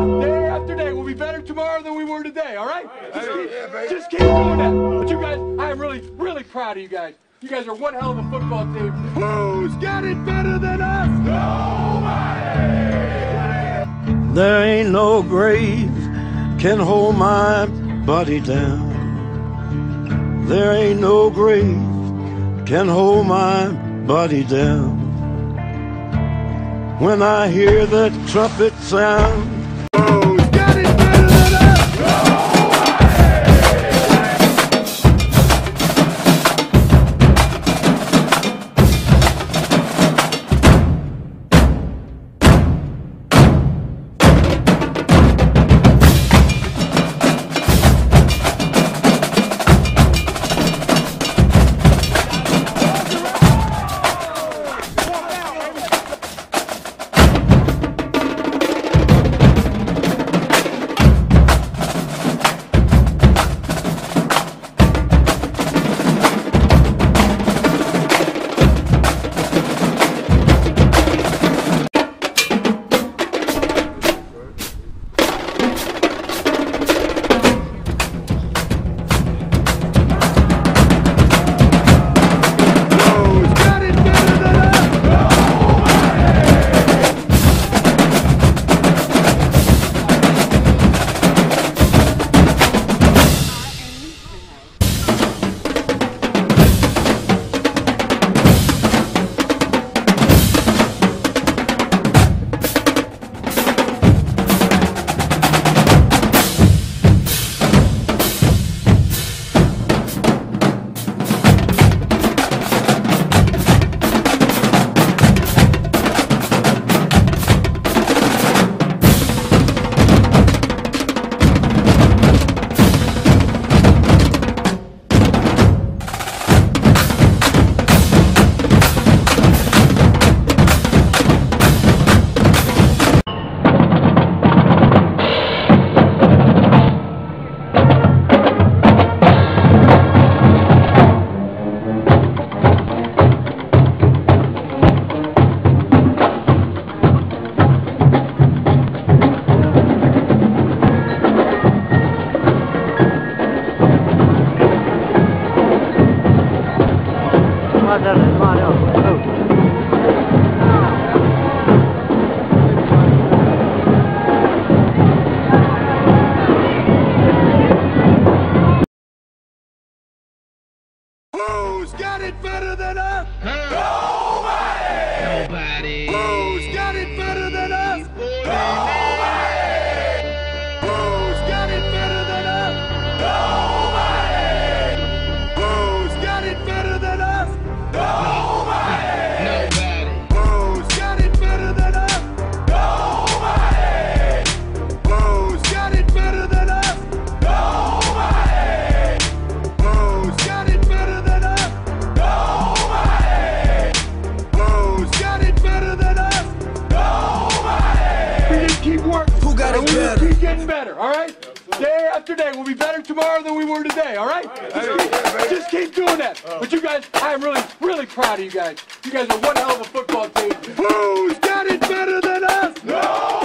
Day after day, we'll be better tomorrow than we were today, all right? Just keep doing that. But you guys, I am really proud of you guys. You guys are one hell of a football team. Who's got it better than us? Nobody! There ain't no grave can hold my body down. There ain't no grave can hold my body down. When I hear that trumpet sound, who's got it better than us? Nobody! Who's got it better than us? Nobody! Nobody. Who's got it better than us? Nobody! Who's got it better than us? Nobody! Who's got it better than us? Nobody! Nobody. Who's got it better than us? Nobody! Who's got it better than us? Nobody! Who's got it better than us? Nobody! Who's got it better than us? Nobody! We just keep working. Who got it better? Keep getting better, all right? Day after day, we'll be better tomorrow than we were today, all right? Just keep doing that. But you guys, I am really proud of you guys. You guys are one hell of a football team. Who's got it better than us? No!